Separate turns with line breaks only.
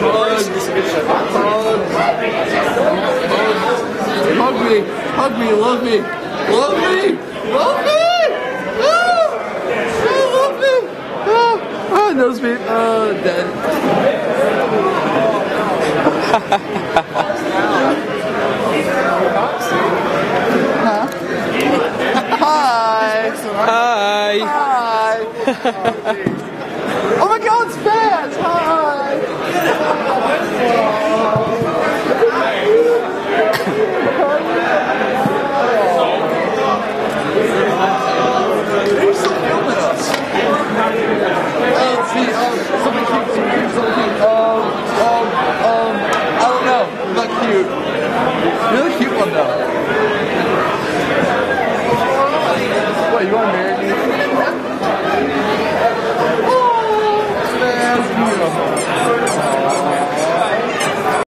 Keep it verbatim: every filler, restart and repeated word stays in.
Hug me, hug me, love me, love me, love me! Ah, ah, love me! Ah, ah, nose me, uh, dead. Huh? Hi!
Hi!
Hi! Oh my god, it's bad! Hi! Um, um, um, I don't know. Not cute. Really cute one though.